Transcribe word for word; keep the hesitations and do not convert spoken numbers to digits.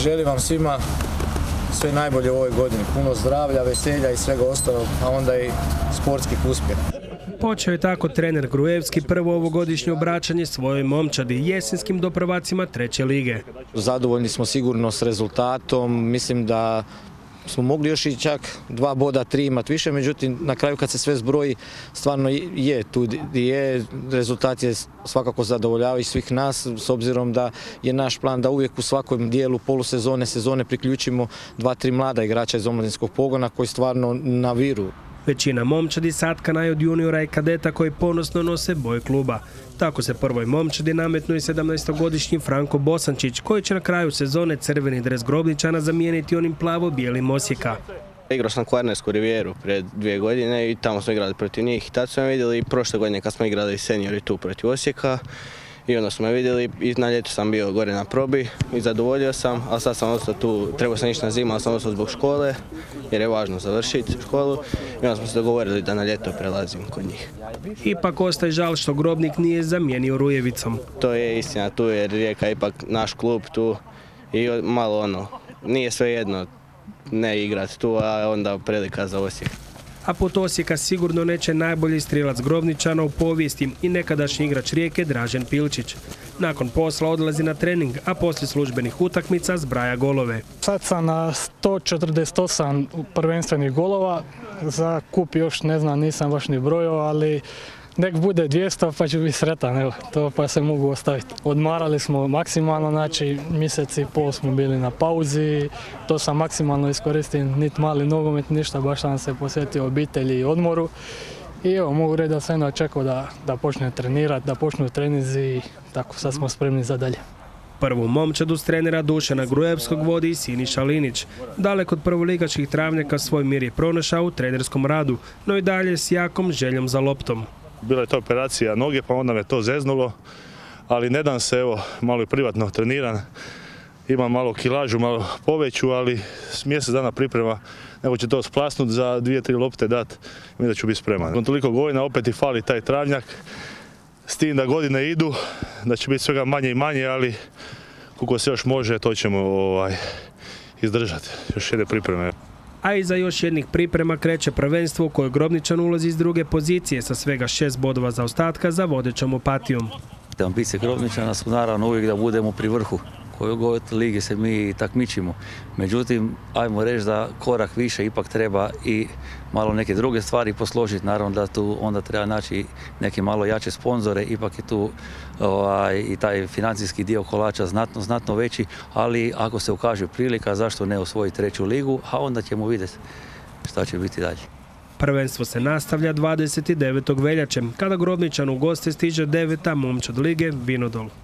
Želim vam svima sve najbolje u ovoj godini, puno zdravlja, veselja i svega ostalog, a onda i sportskih uspjeha. Počeo je tako trener Grujevski prvo ovogodišnje obraćanje svojoj momčadi jesenskim dopravacima treće lige. Zadovoljni smo sigurno s rezultatom, mislim da smo mogli još i čak dva boda, tri imati više, međutim na kraju kad se sve zbroji stvarno je tu je, rezultat je svakako zadovoljavajući svih nas s obzirom da je naš plan da uvijek u svakom dijelu polusezone, sezone priključimo dva, tri mlada igrača iz omladinskog pogona koji stvarno naviru. Većina momčadi satkana je od juniora i kadeta koji ponosno nose boje kluba. Tako se prvoj momčadi nametnuo i sedamnaestogodišnji Franko Bosančić, koji će na kraju sezone crveni dres Grobničana zamijeniti onim plavo-bijelim Osijeka. Igrao sam Kvarnersku rivijeru pred dvije godine i tamo smo igrali protiv njih. Tad smo me vidjeli i prošle godine kad smo igrali seniori tu protiv Osijeka. I onda smo me vidjeli i na ljetu sam bio gore na probi i zadovoljio sam, ali sad sam ostao tu, trebao sam ići na zimu, ali sam ostao zbog škole, jer je važno završiti školu i onda smo se dogovorili da na ljeto prelazim kod njih. Ipak ostaje žal što Grobnik nije zamijenio Rujevicom. To je istina tu jer Rijeka je ipak naš klub tu i malo ono, nije sve jedno ne igrati tu, a onda prilika za Osijek. A put Osijeka sigurno neće najbolji strilac Grobničana u povijesti i nekadašnji igrač Rijeke Dražen Pilčić. Nakon posla odlazi na trening, a poslije službenih utakmica zbraja golove. Sad sam na sto četrdeset osam prvenstvenih golova, za kup još ne znam, nisam baš ni brojao, ali nek bude dvjesto pa ću biti sretan, evo, to pa se mogu ostaviti. Odmarali smo maksimalno, znači mjesec i pol smo bili na pauzi, to sam maksimalno iskoristio, niti mali nogomet, ništa, baš sam se posvetio obitelji i odmoru. I evo, mogu reći da sam jedno očekao da, da počne trenirati, da počnu trenizi i tako, sad smo spremni za dalje. Prvu momčadu s trenera Dušana Grujevskog vodi i Siniša Linić. Dalek od prvoligaških travnjaka svoj mir je pronašao u trenerskom radu, no i dalje s jakom željom za loptom. Bila je to operacija noge, pa onda me to zeznulo, ali ne dam se, evo, malo i privatno treniram. Imam malo kilažu, malo poveću, ali s mjesec dana priprema, nego će to splasnuti za dvije, tri lopte dat i da ću biti spreman. Nakon toliko godina opet i fali taj travnjak, s tim da godine idu, da će biti svega manje i manje, ali koliko se još može, to ćemo ovaj, izdržati. Još jedne pripreme. A iza još jednih priprema kreće prvenstvo u kojoj Grobničan ulazi iz druge pozicije sa svega šest bodova zaostatka za vodećom Opatijom. Ambicije Grobničana su naravno uvijek da budemo pri vrhu. Koju god ligi se mi takmičimo. Međutim, ajmo reći da korak više ipak treba i malo neke druge stvari posložiti. Naravno da tu onda treba naći neke malo jače sponzore, ipak je tu ovaj, i taj financijski dio kolača znatno, znatno veći, ali ako se ukaže prilika, zašto ne osvojiti treću ligu, a onda ćemo vidjeti šta će biti dalje. Prvenstvo se nastavlja dvadeset devetog veljače, kada Grobničan u goste stiže deveta momčad lige Vinodol.